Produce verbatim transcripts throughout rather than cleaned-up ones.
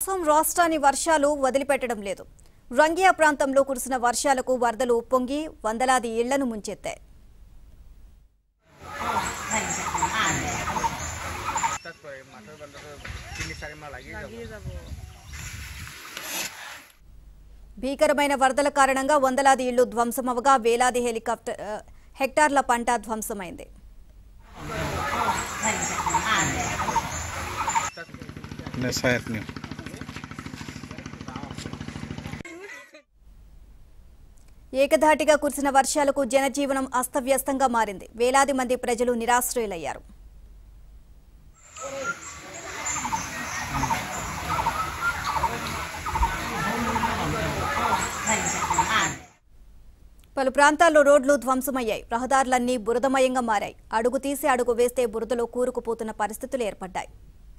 అసోం రాష్ట్రాన్ని వర్షాలు వదిలిపెట్టడం లేదు. రంగియా ప్రాంతంలో కురిసిన వర్షాలకు వరదలు పొంగి వందలాది ఇళ్లను ముంచెత్తాయి. భీకరమైన వరదల కారణంగా వందలాది ఇళ్లు ధ్వంసమవగా వేలాది హెలికాప్టర్ హెక్టార్ల పంట ధ్వంసమైంది. ఏకధాటిగా కురిసిన వర్షాలకు జనజీవనం అస్తవ్యస్తంగా మారింది. వేలాది మంది ప్రజలు నిరాశ్రయులయ్యారు. పలు ప్రాంతాల్లో రోడ్లు ధ్వంసమయ్యాయి. రహదారులన్నీ బురదమయంగా మారాయి. అడుగు తీసి అడుగు వేస్తే బురదలో కూరుకుపోతున్న పరిస్థితులు ఏర్పడ్డాయి.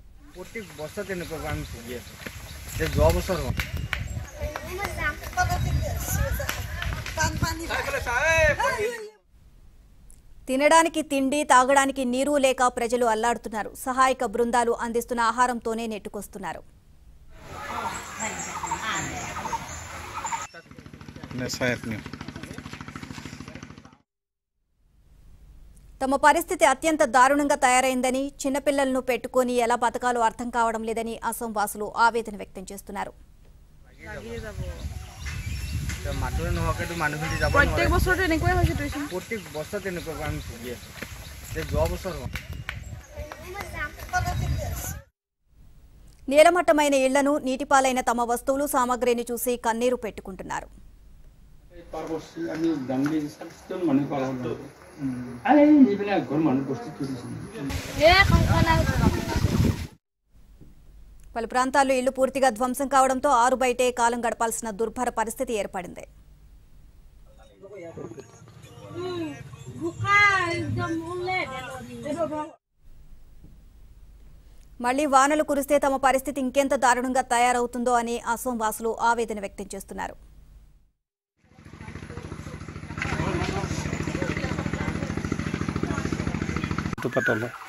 తినడానికి తిండి, తాగడానికి నీరు లేక ప్రజలు అల్లాడుతున్నారు. సహాయక బృందాలు అందిస్తున్న ఆహారంతోనే నెట్టుకొస్తున్నారు. తమ పరిస్థితి అత్యంత దారుణంగా తయారైందని, చిన్నపిల్లలను పెట్టుకుని ఎలా బతకాలో అర్థం కావడం లేదని అసోం వాసులు ఆవేదన వ్యక్తం చేస్తున్నారు. నీలమట్టమైన ఇళ్లను, నీటిపాలైన తమ వస్తువులు, సామగ్రిని చూసి కన్నీరు పెట్టుకుంటున్నారు. పలు ప్రాంతాల్లో ఇళ్లు పూర్తిగా ధ్వంసం కావడంతో ఆరు బయటే కాలం గడపాల్సిన దుర్భర పరిస్థితి ఏర్పడింది. మళ్లీ వానలు కురిస్తే తమ పరిస్థితి ఇంకెంత దారుణంగా తయారవుతుందో అని అసోం వాసులు ఆవేదన వ్యక్తం చేస్తున్నారు. तो पता